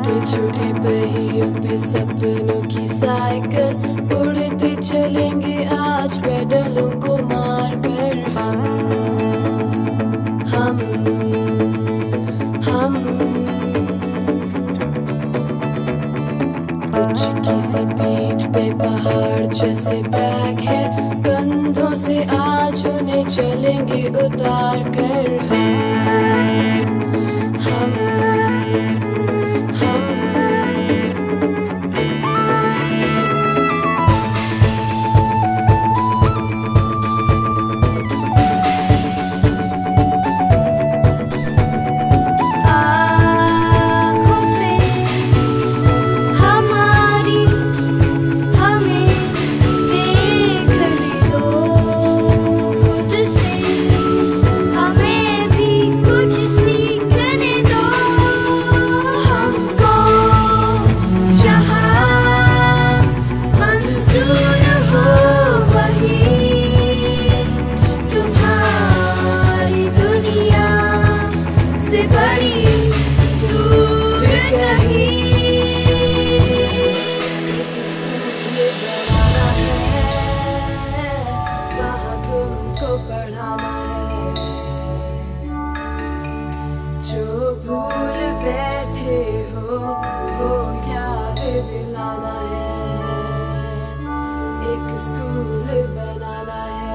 छोटे पहियों पे सपनों की साइकिल उड़ते चलेंगे आज पेडलों को मार कर हम कुछ किसी पीठ पे पहाड़ जैसे बैग है कंधों से आज उन्हें चलेंगे उतार कर हम पढ़ाना है जो भूल बैठे हो वो याद दिलाना है एक स्कूल बनाना है।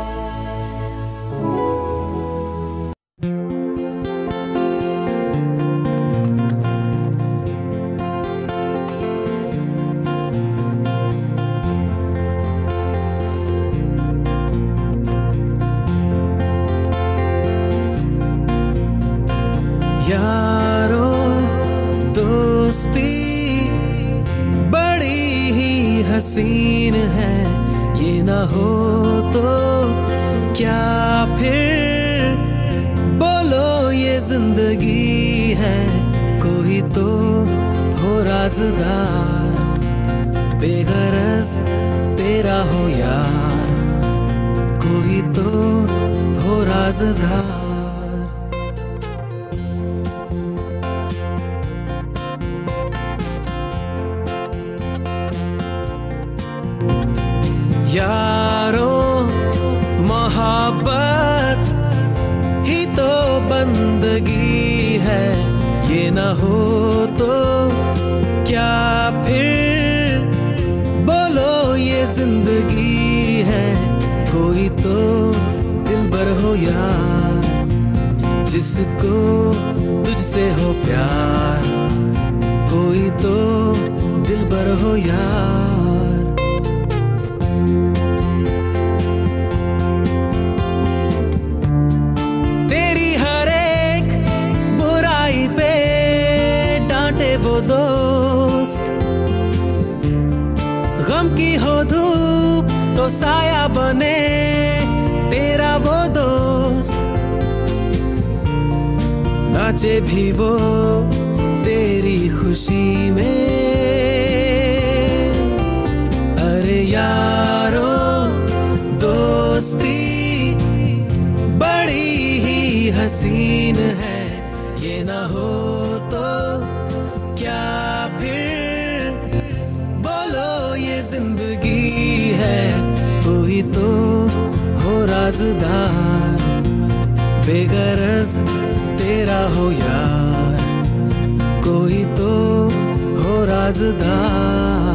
यारो दोस्ती बड़ी ही हसीन है, ये ना हो तो क्या फिर बोलो ये जिंदगी है। कोई तो हो राज़दार बेगरज तेरा हो यार, कोई तो हो राज़दार। यारो मोहब्बत ही तो बंदगी है, ये ना हो तो क्या फिर बोलो ये जिंदगी है। कोई तो दिलबर हो यार जिसको तुझसे हो प्यार, कोई तो दिलबर हो यार। वो दोस्त गम की हो धूप तो साया बने तेरा वो दोस्त, नाचे भी वो तेरी खुशी में। अरे यारो दोस्ती बड़ी ही हसीन है, ये ना हो तो क्या फिर बोलो ये जिंदगी है। कोई तो हो राज़दार बेगरज तेरा हो यार, कोई तो हो राज़दार।